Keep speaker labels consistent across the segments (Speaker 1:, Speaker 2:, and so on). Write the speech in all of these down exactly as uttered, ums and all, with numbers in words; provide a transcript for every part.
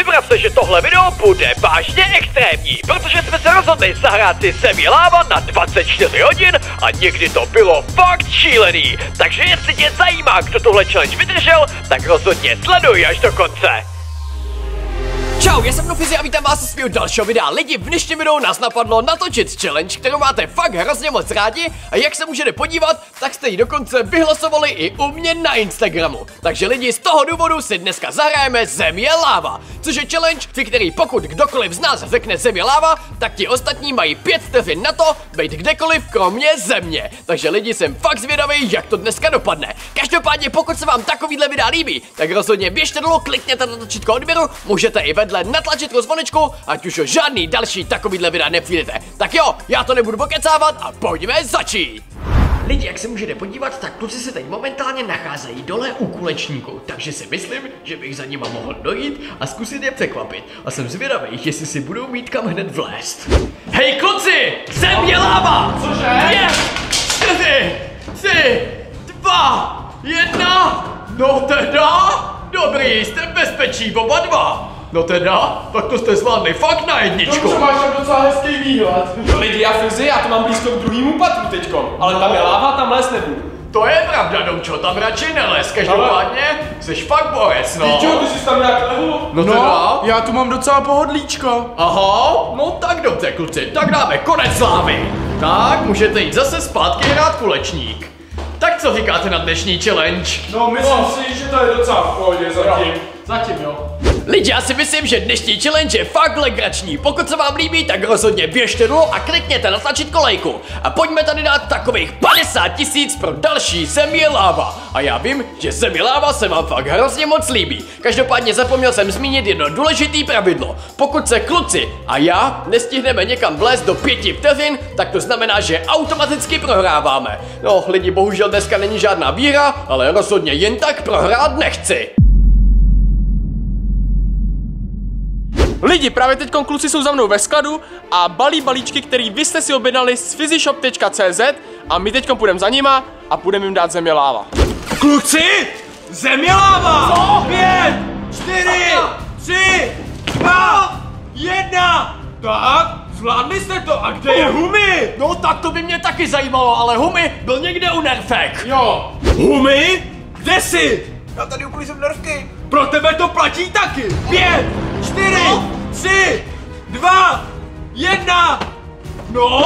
Speaker 1: vybrat se, že tohle video bude vážně extrémní, protože jsme se rozhodli zahrát si Zem je láva na dvacet čtyři hodin a někdy to bylo fakt šílený. Takže jestli tě zajímá, kdo tohle challenge vydržel, tak rozhodně sleduj až do konce. Čau, já jsem Nufizi a vítám vás u svého dalšího videa. Lidi, v dnešním videu nás napadlo natočit challenge, kterou máte fakt hrozně moc rádi a jak se můžete podívat, tak jste ji dokonce vyhlasovali i u mě na Instagramu. Takže lidi, z toho důvodu si dneska zahrajeme Zem je láva, což je challenge, při který pokud kdokoliv z nás řekne Zem je láva, tak ti ostatní mají pět vteřin na to být kdekoliv kromě země. Takže lidi, jsem fakt zvědavý, jak to dneska dopadne. Každopádně, pokud se vám takovýhle videa líbí, tak rozhodně běžte dolů, klikněte na tlačítko odběru, můžete i vedle natlačit zvonečku, ať už o žádný další takovýhle videa nepřijdete. Tak jo, já to nebudu pokecávat a pojďme začít. Lidi, jak se můžete podívat, tak kluci se teď momentálně nacházejí dole u kulečníku, takže si myslím, že bych za nima mohl dojít a zkusit je překvapit. A jsem zvědavý, jestli si budou mít kam hned vlézt. Hej kluci, Zem je láva!
Speaker 2: Cože?
Speaker 1: Dvě, čtyři, tři, dva, jedna, no teda, dobrý, jste v bezpečí, oba dva. No teda, tak to jste zvládli fakt na jedničku.
Speaker 2: To máš tam docela hezký výhled. Lidi, já Fizi, já to mám blízko k druhému patru teďkom, ale tam je láva, tam les nebudu.
Speaker 1: To je pravda, Domčo, tam radši neles, každopádně jsi fakt borec, no.
Speaker 2: Ty čo, ty jsi tam nějak lehu?
Speaker 1: No teda?
Speaker 3: Já tu mám docela pohodlíčko.
Speaker 1: Aha, no tak dobře, kluci, tak dáme konec slávy. Tak, můžete jít zase zpátky hrát kulečník. Tak co říkáte na dnešní challenge?
Speaker 2: No, myslím no. si, že to je docela v pohodě zatím. Jo. Zatím jo.
Speaker 1: Lidi, já si myslím, že dnešní challenge je fakt legrační. Pokud se vám líbí, tak rozhodně běžte dolů a klikněte na tlačítko lajku. A pojďme tady dát takových padesát tisíc pro další Zem je láva. A já vím, že Zem je láva se vám fakt hrozně moc líbí. Každopádně zapomněl jsem zmínit jedno důležité pravidlo. Pokud se kluci a já nestihneme někam vlézt do pěti vteřin, tak to znamená, že automaticky prohráváme. No, lidi, bohužel dneska není žádná výhra, ale rozhodně jen tak prohrát nechci.
Speaker 2: Lidi, právě teď kluci jsou za mnou ve skladu a balí balíčky, který vy jste si objednali z fizyshop tečka cé zet a my teď půjdeme za nima a půjdeme jim dát Zem je láva.
Speaker 3: Kluci! Zem je láva!
Speaker 2: Co?
Speaker 3: Pět, čtyři, tři, dva, jedna! Tak, zvládli jste to, a kde je Humi?
Speaker 1: No tak to by mě taky zajímalo, ale Humi byl někde u Nerfek.
Speaker 2: Jo.
Speaker 3: Humi? Kde jsi?
Speaker 4: Já tady uklízím nervky.
Speaker 3: Pro tebe to platí taky! Pět, čtyři, tři, dva, jedna! No!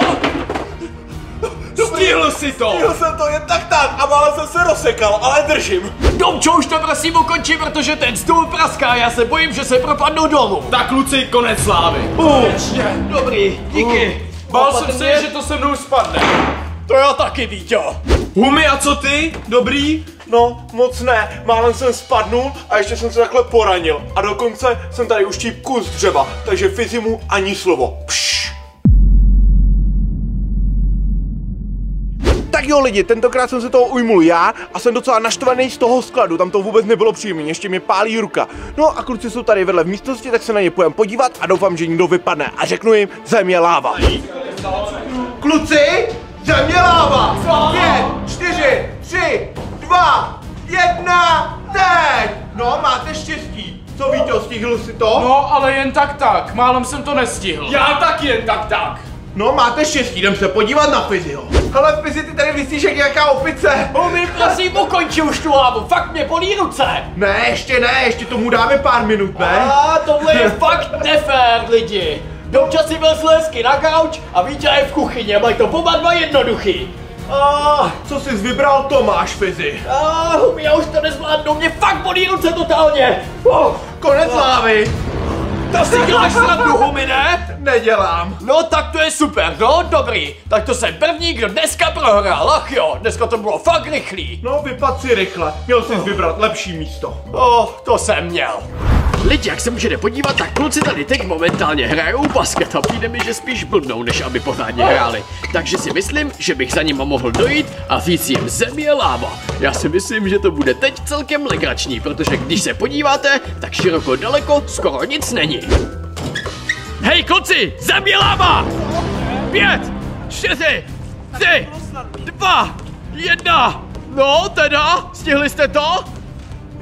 Speaker 3: Stihl si to!
Speaker 4: Stihl jsem to jen tak tak a mále jsem se rozsekal, ale držím.
Speaker 1: Domčo, už to prosím ukončí, protože ten stůl praská, já se bojím, že se propadnou dolů.
Speaker 3: Tak kluci, konec slávy!
Speaker 1: Konečně, dobrý, díky.
Speaker 3: Uh, bál jsem se, že to se mnou spadne.
Speaker 1: To já taky, Víťo.
Speaker 3: Humi, a co ty? Dobrý?
Speaker 4: No, moc ne, málem jsem spadnul a ještě jsem se takhle poranil. A dokonce jsem tady uštíp kus dřeva, takže Fizi mu ani slovo. Pš. Tak jo lidi, tentokrát jsem se toho ujmul já a jsem docela naštvaný z toho skladu, tam to vůbec nebylo příjemné, ještě mě pálí ruka. No a kluci jsou tady vedle v místnosti, tak se na ně půjdem podívat a doufám, že někdo vypadne a řeknu jim, Zem je láva. Kluci, Zem je láva! Pět, čtyři, tři, dva, jedna, teď! No, máte štěstí. Co Víťo, stihl si to?
Speaker 3: No, ale jen tak tak, málem jsem to nestihl.
Speaker 2: Já taky jen tak tak.
Speaker 4: No, máte štěstí, jdem se podívat na Fiziho. Hele, Fizi, ty tady vysíš jak nějaká opice.
Speaker 1: Humi, prosím, ukonči už tu lávu, fakt mě bolí ruce.
Speaker 4: Ne, ještě ne, ještě tomu dáme pár minut, ne?
Speaker 1: A tohle je fakt nefér, lidi. Domča si byl slezky na gauč a Víťa je v kuchyni, mají to oba dva jednoduchý.
Speaker 4: A co jsi vybral, to máš, Fizi.
Speaker 1: A Humi, já už to nezvládnu, mě fakt bolí ruce totálně. Oh.
Speaker 4: Konec slávy.
Speaker 1: To si děláš srandu, Humi, ne?
Speaker 4: Nedělám.
Speaker 1: No tak to je super, no dobrý. Tak to jsem první, kdo dneska prohrál, ach jo, dneska to bylo fakt rychlý.
Speaker 4: No, vypad si rychle, měl jsi vybrat lepší místo.
Speaker 1: Oh, to jsem měl. Lidi, jak se můžete podívat, tak kluci tady teď momentálně hrajou basket a přijde mi, že spíš blbnou, než aby pořádně hráli. Takže si myslím, že bych za nima mohl dojít a říct jim Zem je láva. Já si myslím, že to bude teď celkem legrační, protože když se podíváte, tak široko daleko skoro nic není. Hej kluci, Zem je láva! Pět, čtyři, tři, dva, jedna. No teda, stihli jste to?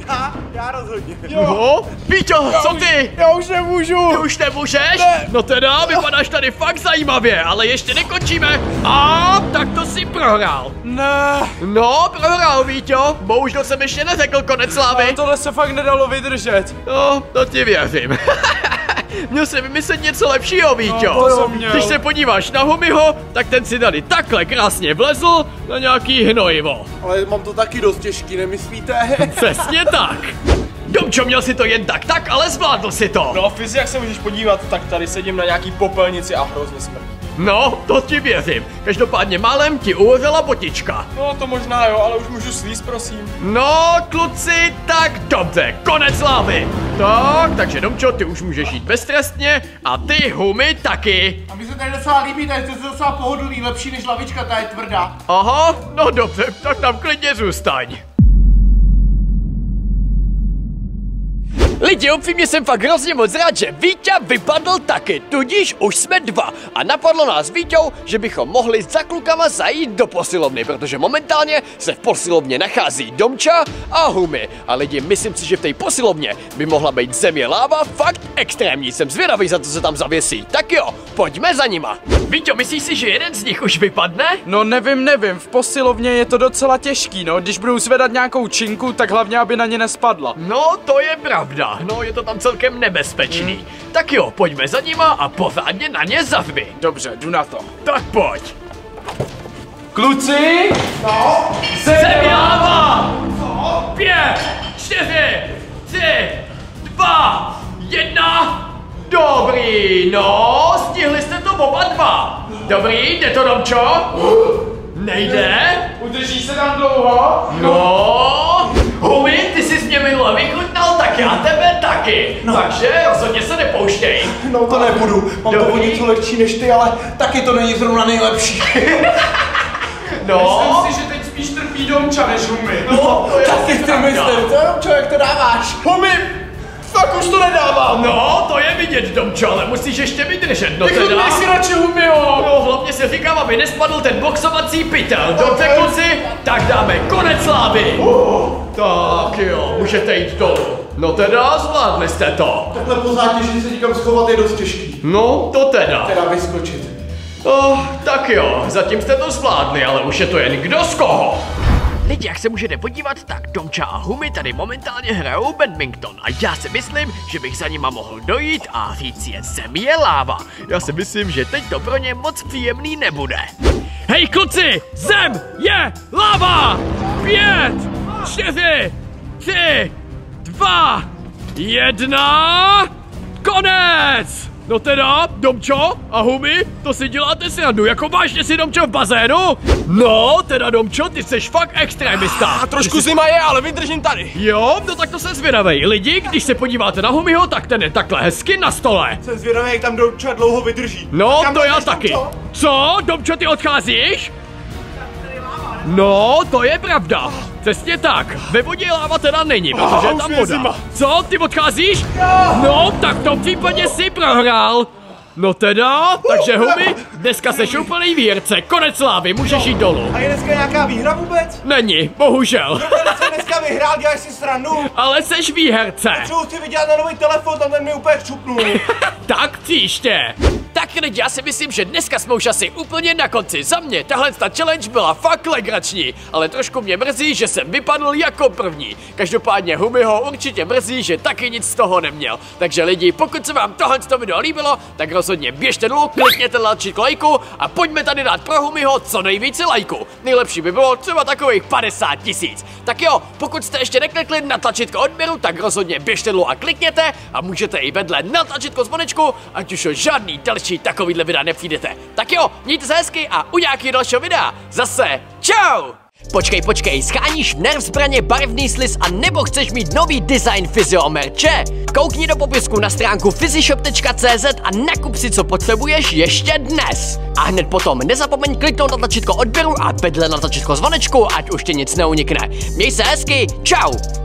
Speaker 4: Já, já rozhodně.
Speaker 1: No, Víťo, co ty?
Speaker 4: Já už nemůžu.
Speaker 1: Ty už nemůžeš?
Speaker 4: Ne.
Speaker 1: No teda, vypadáš tady fakt zajímavě, ale ještě nekončíme. A tak to si prohrál.
Speaker 2: Ne.
Speaker 1: No, prohrál, Víťo. Bohužel jsem ještě neřekl konec slávy.
Speaker 2: Tohle se fakt nedalo vydržet.
Speaker 1: No, to ti věřím. Měl jsem vymyslet něco lepšího, Víťo.
Speaker 2: No, to jsem měl.
Speaker 1: Když se podíváš na Humiho, tak ten si tady takhle krásně vlezl na nějaký hnojivo.
Speaker 4: Ale mám to taky dost těžký, nemyslíte?
Speaker 1: Přesně tak. Domčo, měl si to jen tak tak, ale zvládl si to.
Speaker 2: No, Fizi, jak se můžeš podívat, tak tady sedím na nějaký popelnici a hrozně smrdí.
Speaker 1: No, to ti věřím. Každopádně málem ti uhořela botička.
Speaker 2: No, to možná jo, ale už můžu slízt, prosím.
Speaker 1: No, kluci, tak dobře, konec slávy. Tak, takže Domčo, ty už můžeš jít beztrestně a ty, Humi, taky.
Speaker 4: A mi se tady docela líbí, tady to je docela pohodlný, lepší než lavička, ta je tvrdá.
Speaker 1: Aha, no dobře, tak tam klidně zůstaň. Lidi, upřímně jsem fakt hrozně moc rád, že Víťa vypadl taky, tudíž už jsme dva. A napadlo nás s Víťou, že bychom mohli za klukama zajít do posilovny, protože momentálně se v posilovně nachází Domča a Humi. A lidi, myslím si, že v té posilovně by mohla být země láva fakt extrémní. Jsem zvědavý, za co se tam zavěsí. Tak jo, pojďme za nima. Víťo, myslíš si, že jeden z nich už vypadne?
Speaker 2: No nevím, nevím, v posilovně je to docela těžký, no. Když budou zvedat nějakou činku, tak hlavně, aby na ně nespadla.
Speaker 1: No, to je pravda. No, je to tam celkem nebezpečný. Hmm. Tak jo, pojďme za nima a pořádně na ně zavři.
Speaker 2: Dobře, jdu na to.
Speaker 1: Tak pojď.
Speaker 2: Kluci!
Speaker 4: No,
Speaker 1: Země láva! Co? Pět, čtyři, tři, dva, jedna. Dobrý, no, stihli jste to oba dva. Dobrý, jde to, Domčo? Nejde?
Speaker 2: Udrží se tam dlouho?
Speaker 1: No, Humi, ty jsi mě minule vychutnal, tak já tebe taky. No. Takže rozhodně se nepouštěj.
Speaker 4: no to nebudu, mám to o
Speaker 1: Dobrý.
Speaker 4: něco lehčí než ty, ale taky to není zrovna nejlepší.
Speaker 1: No,
Speaker 2: Myslím si, že teď spíš trpí Domča než Humi.
Speaker 1: no, to je
Speaker 4: Taky
Speaker 1: asi
Speaker 4: ty
Speaker 1: pravda.
Speaker 4: myslím, co jenom člověk to dáváš?
Speaker 2: Humi! Fakt už to nedávám!
Speaker 1: No, to je vidět, Domčo, ale musíš ještě vydržet, no teda.
Speaker 2: Vychutnej si radši Humiho!
Speaker 1: No, hlavně si říkám, aby nespadl ten boxovací pytel. Dobře, kluci, tak dáme konec slávy. Tak jo, můžete jít dolů. No teda, zvládli jste to.
Speaker 4: Takhle po zátěži se někam schovat je dost těžký.
Speaker 1: No, to teda.
Speaker 4: Teda vyskočit.
Speaker 1: Oh, tak jo, zatím jste to zvládli, ale už je to jen kdo z koho. Lidi, jak se můžete podívat, tak Domča a Humi tady momentálně hrajou badminton a já si myslím, že bych za nima mohl dojít a říct je zem je láva. Já si myslím, že teď to pro ně moc příjemný nebude. Hej kluci, zem je láva! Pět, čtyři, tři, dva, jedna, konec! No teda, Domčo a Humi, to si děláte srandu, jako vážně si Domčo v bazénu? No, teda Domčo, ty jsi fakt extrémista.
Speaker 2: A trošku zima je, ale vydržím tady.
Speaker 1: Jo, no tak to jsem zvědavej. Lidi, když se podíváte na Humiho, tak ten je takhle hezky na stole.
Speaker 4: Jsem zvědavý, jak tam Domča dlouho vydrží.
Speaker 1: No,
Speaker 4: Kam
Speaker 1: to já
Speaker 4: jdeš,
Speaker 1: taky.
Speaker 4: Domčo?
Speaker 1: Co? Domčo, ty odcházíš? No, to je pravda. Přesně tak. Ve vodě láva teda není, protože je
Speaker 2: už
Speaker 1: tam
Speaker 2: je
Speaker 1: voda.
Speaker 2: zima.
Speaker 1: Co? Ty odcházíš? No, tak v tom případě si prohrál. No teda, takže Humi, dneska seš úplný výherce. Konec slávy, můžeš jít dolů.
Speaker 4: A je dneska nějaká výhra vůbec?
Speaker 1: Není, bohužel.
Speaker 4: Ten se dneska vyhrál, děláš si srandu?
Speaker 1: Ale seš výherce.
Speaker 4: Třeba chci vydělat na nový telefon, tam ten mi úplně čupnul.
Speaker 1: Tak příště. Tak lidi, já si myslím, že dneska jsme už asi úplně na konci. Za mě tahle ta challenge byla fakt legrační, ale trošku mě mrzí, že jsem vypadl jako první. Každopádně Humiho určitě mrzí, že taky nic z toho neměl. Takže lidi, pokud se vám tohle video líbilo, tak rozhodně běžte dolů, klikněte na tlačítko lajku a pojďme tady dát pro Humiho co nejvíce lajků. Nejlepší by bylo třeba takových padesát tisíc. Tak jo, pokud jste ještě neklikli na tlačítko odběru, tak rozhodně běžte dolů a klikněte a můžete i vedle na tlačítko zvonečku, ať už o žádný další takovýhle videa nepřijdete. Tak jo, mějte se hezky a u nějakého dalšího videa zase čau! Počkej, počkej, scháníš nerv zbraně, barevný sliz a nebo chceš mít nový design fyzio merče? Koukni do popisku na stránku fyzishop tečka cé zet a nakup si, co potřebuješ ještě dnes. A hned potom nezapomeň kliknout na tlačítko odběru a vedle na tlačítko zvonečku, ať už ti nic neunikne. Měj se hezky, čau!